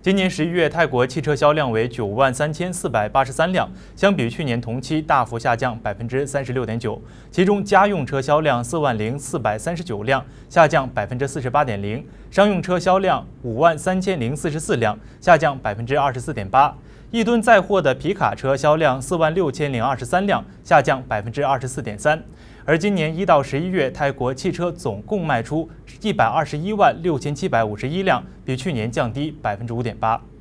今年11月，泰国汽车销量为93483辆，相比去年同期大幅下降36.9%。其中，家用车销量40439辆，下降48.0%；商用车销量53044辆，下降24.8%。一吨载货的皮卡车销量46023辆，下降24.3%。而今年1到11月，泰国汽车总共卖出121万6751辆，比去年降低5.8%。